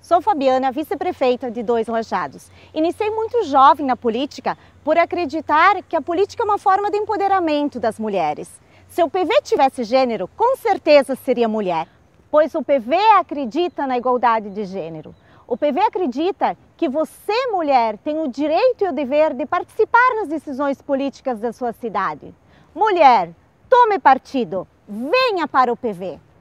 Sou Fabiana, vice-prefeita de Dois Lajados. Iniciei muito jovem na política por acreditar que a política é uma forma de empoderamento das mulheres. Se o PV tivesse gênero, com certeza seria mulher, pois o PV acredita na igualdade de gênero. O PV acredita que você, mulher, tem o direito e o dever de participar nas decisões políticas da sua cidade. Mulher, tome partido, venha para o PV.